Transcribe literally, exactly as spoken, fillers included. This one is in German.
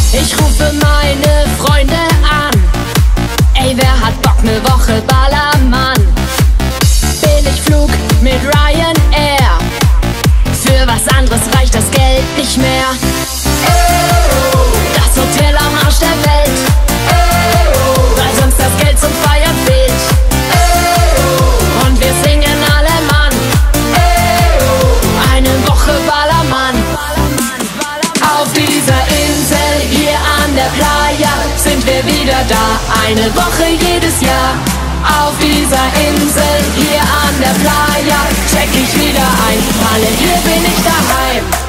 Ich rufe meine Freunde an. Ey, wer hat Bock, ne Woche Ballermann? Billigflug mit Ryanair. Für was anderes reicht das Geld nicht mehr. Das Hotel am Arsch der Welt, weil sonst das Geld zum Feiern fehlt. Und wir singen alle Mann, eine Woche Ballermann. Auf dieser Insel hier an der Playa sind wir wieder da, eine Woche jedes Jahr. Auf dieser Insel hier an der Playa check ich wieder ein, Malle, hier bin ich daheim.